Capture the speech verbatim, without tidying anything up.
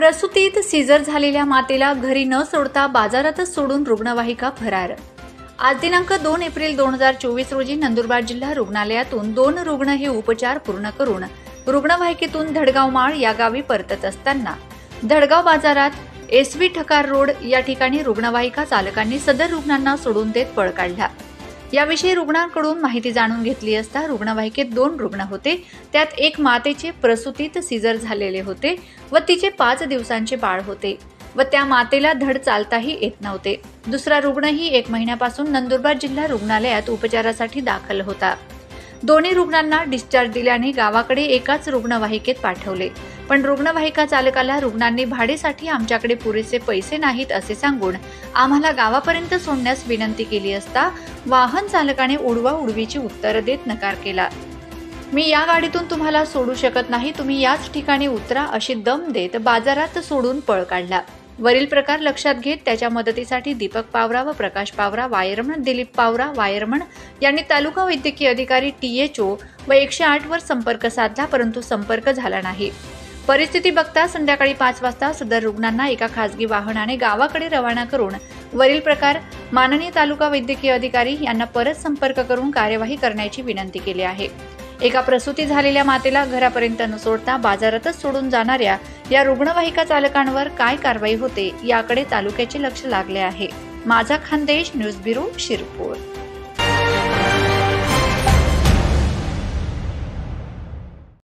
प्रसूतीत Caesar झालेल्या मातेला घरी न सोडता बाजारातच सोडून रुग्णवाहिका फरार। आज दिनांक दोन एप्रिल दोन हजार चोवीस रोजी नंदुरबार जिल्हा रुग्णालयातून दोन रुग्ण हे उपचार पूर्ण करून रुग्णवाहिकेतून धडगाव माळ या गावी परतत असताना धडगाव बाजारात एस व्ही ठकार रोड या ठिकाणी रुग्णवाहिका चालकांनी सदर रुग्णांना सोडून देत पळ काढला। याविषयी रुग्णांकडून माहिती जाणून घेतली असता रुग्णवाहिकेत दोन रुग्ण होते, त्यात एक मातेचे प्रसूतीत सीझर झालेले होते व तिचे पाच दिवसांचे बाळ होते व त्या मातेला धड चालताही येत नव्हते। दुसरा रुग्णही एक महिन्यापासून नंदुरबार जिल्हा रुग्णालयात उपचारासाठी दाखल होता। दोन्ही रुग्णांना डिस्चार्ज दिल्याने गावाकडे एकाच रुग्णवाहिकेत पाठवले, पण रुग्णवाहिका चालकाला रुग्णांनी भाडेसाठी आमच्याकडे पुरेसे पैसे नाहीत असे सांगून आम्हाला गावापर्यंत सोडण्यास विनंती केली असता वाहन चालकाने उडवा उडवीची उत्तर देत नकार केला। मी या गाडीतून तुम्हाला सोडू शकत नाही, तुम्ही याच ठिकाणी उतरा अशी दम देत बाजारात सोडून पळ काढला। वरील प्रकार लक्षात घेत त्याच्या मदतीसाठी दीपक पावरा व प्रकाश पावरा वायरमन, दिलीप पावरा वायरमन यांनी तालुका वैद्यकीय अधिकारी टी एच ओ व एकशे आठ वर संपर्क साधला, परंतु संपर्क झाला नाही। परिस्थिती बघता संध्याकाळी पाच वाजता सदर रुग्णांना एका खासगी वाहनाने गावाकडे रवाना करून वरील प्रकार माननीय तालुका वैद्यकीय अधिकारी यांना परत संपर्क करून कार्यवाही करण्याची विनंती केली आहे। एका प्रसूती झालेल्या मातेला घरापर्यंत न सोडता बाजारातच सोडून जाणाऱ्या या रुग्णवाहिका चालकांवर काय कारवाई होते याकडे तालुक्याचे लक्ष लागले आहे। माझा खानदेश न्यूज ब्युरो शिरपूर।